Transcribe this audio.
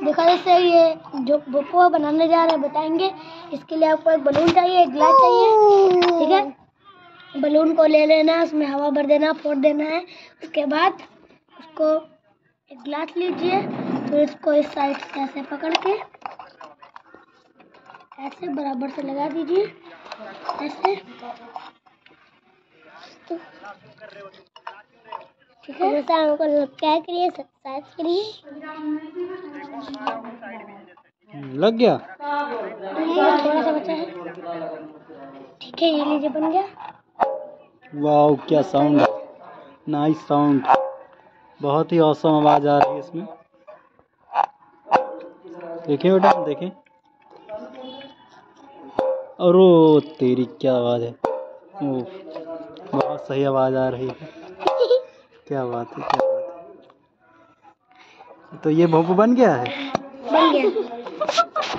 देखो जैसे ये जो भोपो बनाने जा रहे हैं बताएंगे। इसके लिए आपको एक बलून चाहिए, एक गिलास चाहिए, ठीक है। बलून को ले लेना है, उसमें हवा भर देना, फोड़ देना है। उसके बाद उसको एक गिलास लीजिए, फिर इसको इस साइड से ऐसे पकड़ के ऐसे बराबर से लगा दीजिए, ऐसे, ठीक है। जैसा हमको क्या करिए, सब्सक्राइब करिए। लग गया, थोड़ा सा बचा है, ठीक है। ये लीजिए, बन गया। वाह क्या साउंड, नाइस साउंड, बहुत ही औसम आवाज आ रही है इसमें। देखिए बेटा, देखिए, और वो तेरी क्या आवाज है, ओ बहुत सही आवाज आ रही है। क्या बात है, क्या बात है। तो ये भोपू बन गया है, बन गया।